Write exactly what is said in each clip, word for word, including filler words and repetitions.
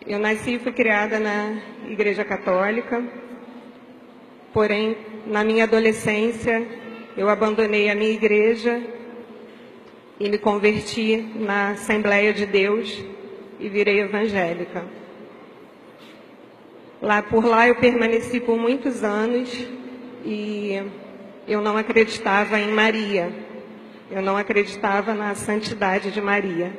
Eu nasci e fui criada na Igreja Católica, porém, na minha adolescência, eu abandonei a minha igreja e me converti na Assembleia de Deus e virei evangélica. Lá, por lá eu permaneci por muitos anos e eu não acreditava em Maria, eu não acreditava na santidade de Maria.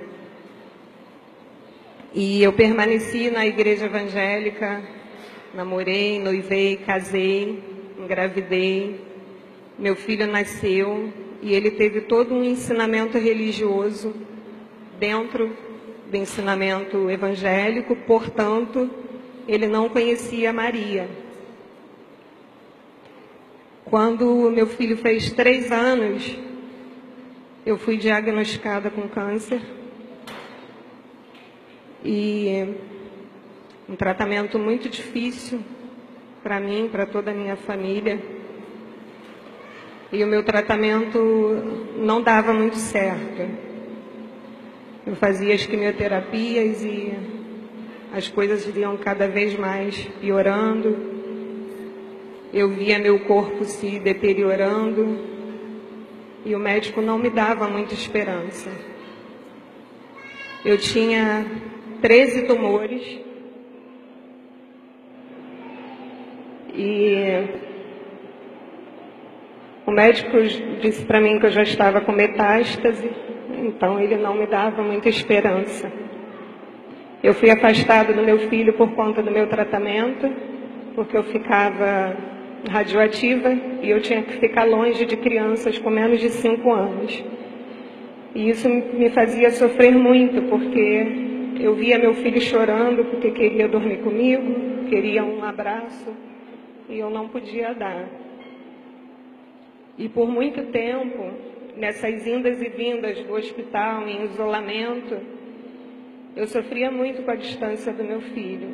E eu permaneci na igreja evangélica, namorei, noivei, casei, engravidei, meu filho nasceu e ele teve todo um ensinamento religioso dentro do ensinamento evangélico, portanto, ele não conhecia Maria. Quando meu filho fez três anos, eu fui diagnosticada com câncer e um tratamento muito difícil para mim, para toda a minha família. E o meu tratamento não dava muito certo. Eu fazia as quimioterapias e as coisas iam cada vez mais piorando. Eu via meu corpo se deteriorando e o médico não me dava muita esperança. Eu tinha treze tumores e o médico disse para mim que eu já estava com metástase, então ele não me dava muita esperança. Eu fui afastada do meu filho por conta do meu tratamento, porque eu ficava radioativa e eu tinha que ficar longe de crianças com menos de cinco anos. E isso me fazia sofrer muito, porque eu via meu filho chorando porque queria dormir comigo, queria um abraço e eu não podia dar. E por muito tempo, nessas indas e vindas do hospital, em isolamento, eu sofria muito com a distância do meu filho.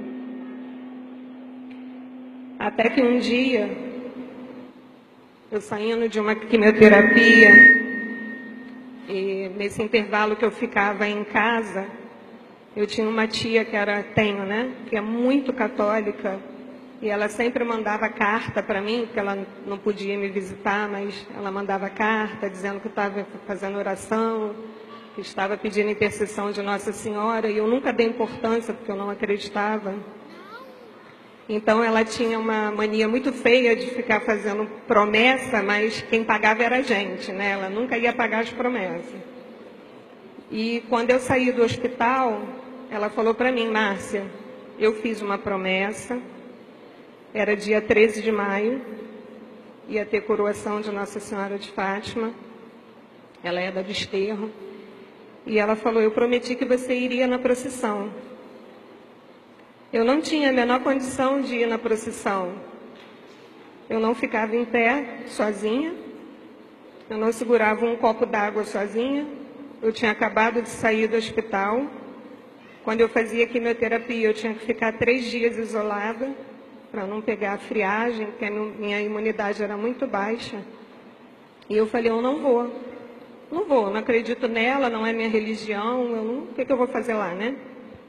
Até que um dia, eu saindo de uma quimioterapia, e nesse intervalo que eu ficava em casa, eu tinha uma tia que era, tenho, né, que é muito católica, e ela sempre mandava carta para mim, porque ela não podia me visitar, mas ela mandava carta dizendo que estava fazendo oração, que estava pedindo intercessão de Nossa Senhora, e eu nunca dei importância, porque eu não acreditava. Então ela tinha uma mania muito feia de ficar fazendo promessa, mas quem pagava era a gente, né? Ela nunca ia pagar as promessas. E quando eu saí do hospital, ela falou para mim: Márcia, eu fiz uma promessa, era dia treze de maio, ia ter coroação de Nossa Senhora de Fátima, ela é da Desterro, e ela falou: eu prometi que você iria na procissão. Eu não tinha a menor condição de ir na procissão. Eu não ficava em pé, sozinha. Eu não segurava um copo d'água sozinha. Eu tinha acabado de sair do hospital. Quando eu fazia quimioterapia, eu tinha que ficar três dias isolada para não pegar a friagem, porque a minha imunidade era muito baixa. E eu falei: eu não vou. Não vou, não acredito nela, não é minha religião. Eu não, o que, que eu vou fazer lá, né?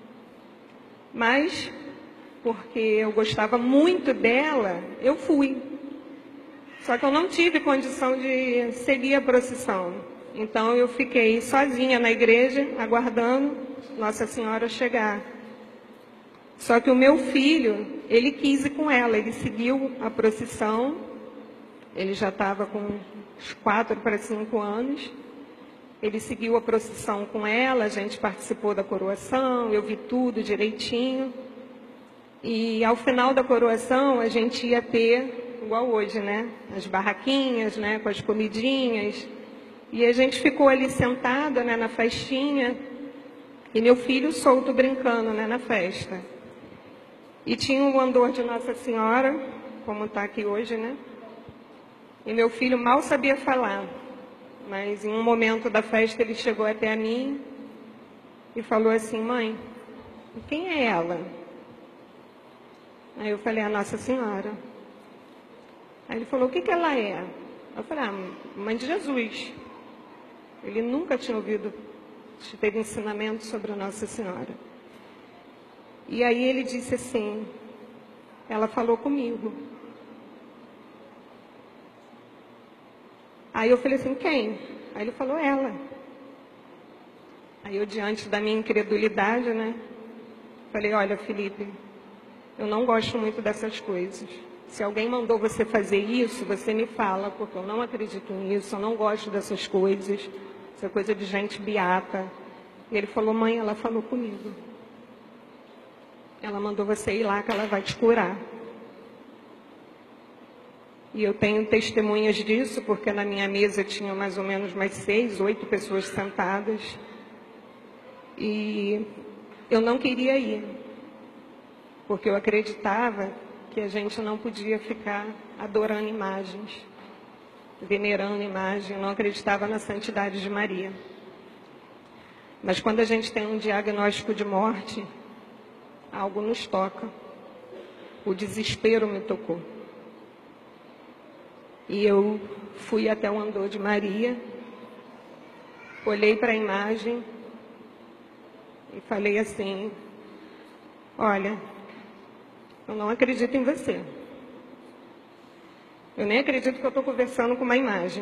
Mas, porque eu gostava muito dela, eu fui. Só que eu não tive condição de seguir a procissão. Então eu fiquei sozinha na igreja, aguardando Nossa Senhora chegar. Só que o meu filho, ele quis ir com ela, ele seguiu a procissão. Ele já estava com uns quatro para cinco anos. Ele seguiu a procissão com ela, a gente participou da coroação, eu vi tudo direitinho. E ao final da coroação, a gente ia ter, igual hoje, né? As barraquinhas, né? Com as comidinhas. E a gente ficou ali sentada, né? Na festinha. E meu filho solto brincando, né? Na festa. E tinha um andor de Nossa Senhora, como está aqui hoje, né? E meu filho mal sabia falar. Mas em um momento da festa ele chegou até a mim e falou assim: mãe, quem é ela? Aí eu falei: a Nossa Senhora. Aí ele falou: o que, que ela é? Eu falei: ah, mãe de Jesus. Ele nunca tinha ouvido, teve ensinamento sobre a Nossa Senhora. E aí ele disse assim, ela falou comigo. Aí eu falei assim, quem? Aí ele falou, ela. Aí eu, diante da minha incredulidade, né, falei, olha, Felipe, eu não gosto muito dessas coisas. Se alguém mandou você fazer isso, você me fala, porque eu não acredito nisso, eu não gosto dessas coisas. Isso é coisa de gente beata. E ele falou, mãe, ela falou comigo. Ela mandou você ir lá que ela vai te curar. E eu tenho testemunhas disso, porque na minha mesa tinham mais ou menos mais seis, oito pessoas sentadas. E eu não queria ir, porque eu acreditava que a gente não podia ficar adorando imagens, venerando imagens. Eu não acreditava na santidade de Maria. Mas quando a gente tem um diagnóstico de morte, algo nos toca. O desespero me tocou. E eu fui até o andor de Maria, olhei para a imagem e falei assim, olha, eu não acredito em você. Eu nem acredito que eu estou conversando com uma imagem.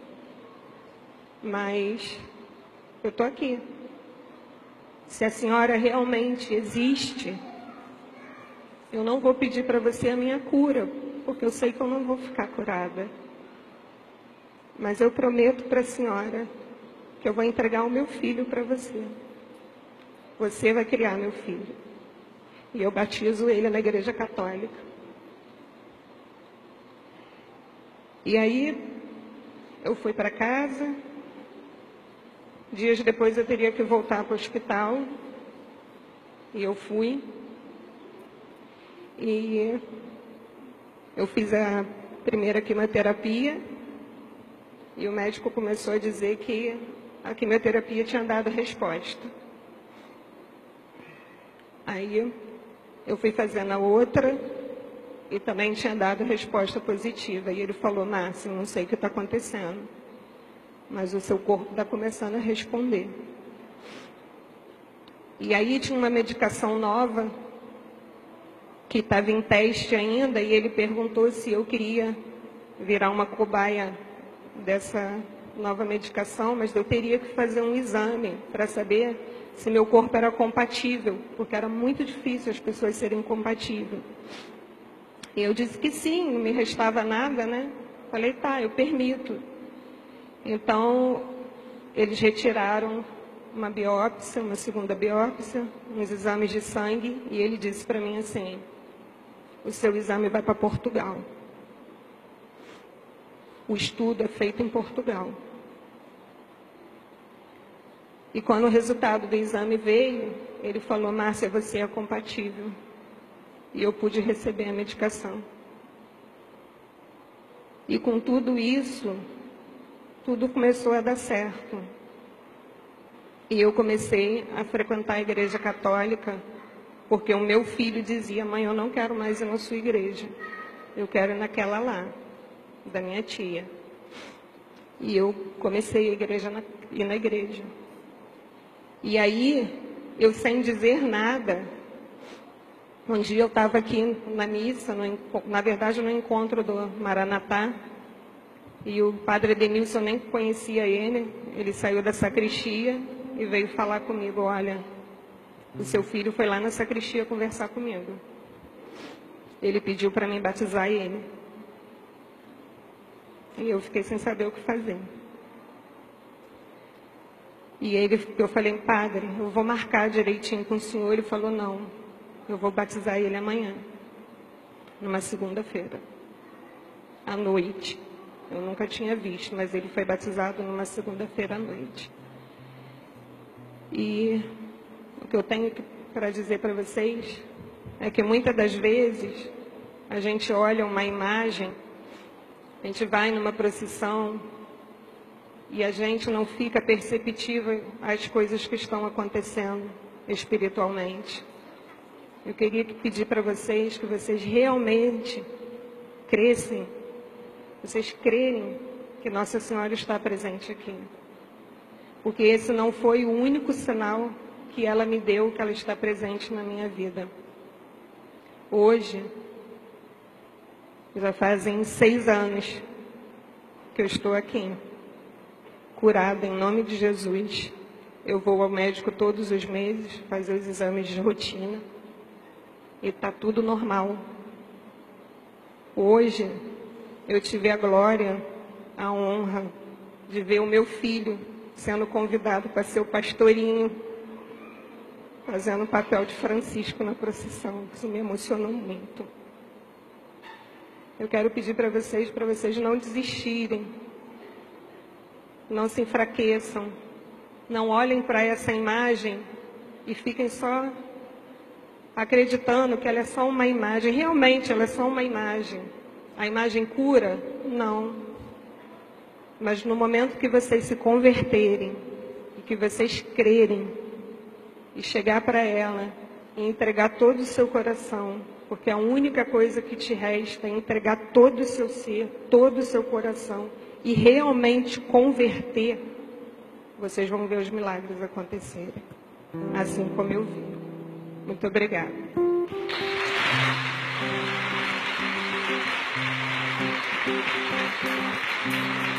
Mas eu estou aqui. Se a senhora realmente existe, eu não vou pedir para você a minha cura, porque eu sei que eu não vou ficar curada. Mas eu prometo para a senhora que eu vou entregar o meu filho para você. Você vai criar meu filho. E eu batizo ele na Igreja Católica. E aí, eu fui para casa. Dias depois eu teria que voltar para o hospital. E eu fui. E eu fiz a primeira quimioterapia. E o médico começou a dizer que a quimioterapia tinha dado resposta. Aí eu fui fazendo a outra e também tinha dado resposta positiva. E ele falou, Márcia, não sei o que está acontecendo, mas o seu corpo está começando a responder. E aí tinha uma medicação nova que estava em teste ainda, e ele perguntou se eu queria virar uma cobaia dessa nova medicação, mas eu teria que fazer um exame para saber se meu corpo era compatível, porque era muito difícil as pessoas serem compatíveis. E eu disse que sim, não me restava nada, né? Falei, tá, eu permito. Então, eles retiraram uma biópsia, uma segunda biópsia, uns exames de sangue, e ele disse para mim assim, o seu exame vai para Portugal. O estudo é feito em Portugal. E quando o resultado do exame veio, ele falou, Márcia, você é compatível. E eu pude receber a medicação. E com tudo isso, tudo começou a dar certo. E eu comecei a frequentar a Igreja Católica, porque o meu filho dizia, mãe, eu não quero mais ir na sua igreja. Eu quero ir naquela lá, da minha tia. E eu comecei a igreja na, ir na igreja. E aí, eu sem dizer nada, um dia eu estava aqui na missa, no, na verdade no encontro do Maranatá, e o padre Denilson, nem conhecia ele, ele saiu da sacristia e veio falar comigo, olha, o seu filho foi lá na sacristia conversar comigo. Ele pediu para mim batizar ele. E eu fiquei sem saber o que fazer. E ele, eu falei, padre, eu vou marcar direitinho com o senhor. Ele falou, não, eu vou batizar ele amanhã, numa segunda-feira, à noite. Eu nunca tinha visto, mas ele foi batizado numa segunda-feira à noite. E o que eu tenho para dizer para vocês é que muitas das vezes a gente olha uma imagem, a gente vai numa procissão e a gente não fica perceptível às coisas que estão acontecendo espiritualmente. Eu queria pedir para vocês que vocês realmente crescem, vocês crerem que Nossa Senhora está presente aqui. Porque esse não foi o único sinal que ela me deu, que ela está presente na minha vida. Hoje, já fazem seis anos que eu estou aqui, curada em nome de Jesus. Eu vou ao médico todos os meses, fazer os exames de rotina, e está tudo normal. Hoje, eu tive a glória, a honra de ver o meu filho sendo convidado para ser o pastorinho, fazendo o papel de Francisco na procissão. Isso me emocionou muito. Eu quero pedir para vocês, para vocês não desistirem, não se enfraqueçam, não olhem para essa imagem e fiquem só acreditando que ela é só uma imagem. Realmente, ela é só uma imagem. A imagem cura? Não. Mas no momento que vocês se converterem, e que vocês crerem, e chegar para ela, e entregar todo o seu coração, porque a única coisa que te resta é entregar todo o seu ser, todo o seu coração, e realmente converter, vocês vão ver os milagres acontecerem, assim como eu vi. Muito obrigada. Thank you.